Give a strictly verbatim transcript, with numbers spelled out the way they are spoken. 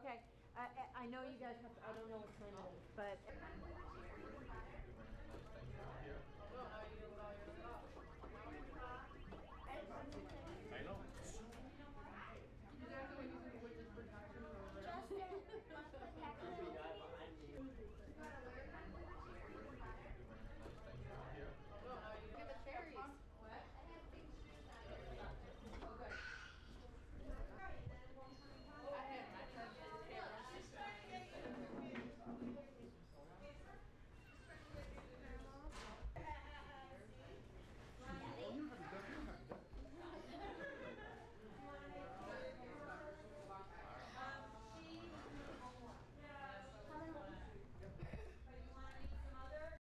Okay, I, I know you guys have to, I don't know what time it is, but.